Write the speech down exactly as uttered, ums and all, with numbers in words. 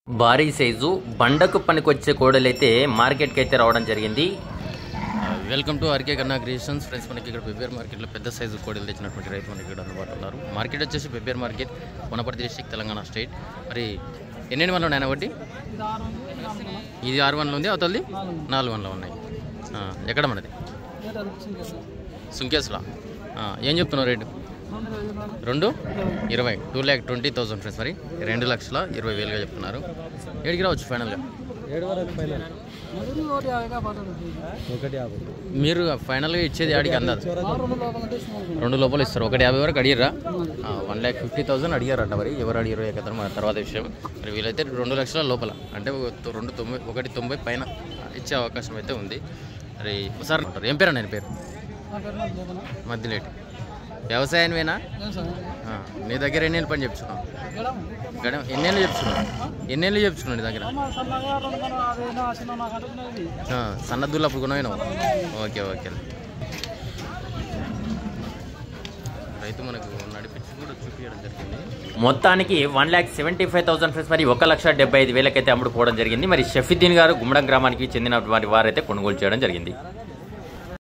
భారీ సైజు బండకు పనికొచ్చే కోడలైతే మార్కెట్కి అయితే రావడం జరిగింది. Welcome to RK Kanna creations friends. మనకి ఇక్కడ పెబ్బేర్ మార్కెట్లో పెద్ద సైజు కోడలు తెచ్చినటువంటి రైతు మనకి ఇక్కడ అందుబాటులో ఉన్నారు. మార్కెట్ వచ్చేసి Pebbair market, Wanaparthy district, Telangana state. మరి ఎన్నెన్ని వన్లు ఉన్నాయి ఒకటి? ఇది ఆరు వన్లు ఉంది, అవతలది నాలుగు వన్లు ఉన్నాయి. ఎక్కడ మనది? సుంకేస్లా. ఏం చెప్తున్నావు రేటు? రెండు ఇరవై two lakh twenty thousand friends. మరి రెండు లక్షల ఇరవై వేలుగా చెప్తున్నారు. ఏడికి రావచ్చు ఫైనల్గా? మీరు ఫైనల్గా ఇచ్చేది ఆడికి అందాదు రెండు లోపల ఇస్తారు. ఒకటి యాభై వరకు అడిగారా? వన్ ల్యాక్ ఫిఫ్టీ థౌసండ్ అడిగారట. మరి ఎవరు అడిగారో కదా మన తర్వాత విషయం. మరి వీలైతే రెండు లక్షల లోపల అంటే రెండు తొంభై ఒకటి తొంభై పైన ఇచ్చే అవకాశం అయితే ఉంది. మరి సార్ ఏం పేరు? నేను పేరు మధ్యలేటి. వ్యవసాయమేనా? నీ దగ్గర ఎన్నేళ్ళు పని చెప్తున్నావు? గడ ఎన్నేళ్ళు చెప్తున్నావు? ఎన్నేళ్ళు చెప్తున్నావు నీ దగ్గర? సన్నద్దులు అప్పుడు కొనవేనా? Okay okay. రైతు మనకు నడిపించి కూడా చూపించడం జరిగింది. మొత్తానికి one lakh seventy five thousand friends. మరి ఒక లక్ష డెబ్బై ఐదు వేలకైతే అమ్ముడుకోవడం జరిగింది. మరి షఫీద్దీన్ గారు గుమ్మడం గ్రామానికి చెందినటువంటి వారైతే కొనుగోలు చేయడం జరిగింది.